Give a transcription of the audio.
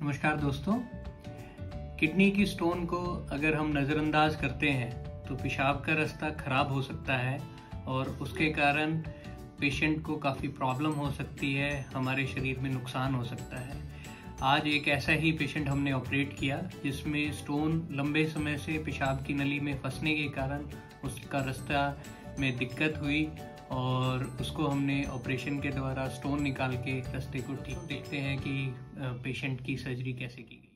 नमस्कार दोस्तों। किडनी की स्टोन को अगर हम नज़रअंदाज करते हैं तो पेशाब का रास्ता खराब हो सकता है और उसके कारण पेशेंट को काफ़ी प्रॉब्लम हो सकती है, हमारे शरीर में नुकसान हो सकता है। आज एक ऐसा ही पेशेंट हमने ऑपरेट किया जिसमें स्टोन लंबे समय से पेशाब की नली में फंसने के कारण उसका रास्ता में दिक्कत हुई और उसको हमने ऑपरेशन के द्वारा स्टोन निकाल के रास्ते को ठीक। देखते हैं कि पेशेंट की सर्जरी कैसे की गई।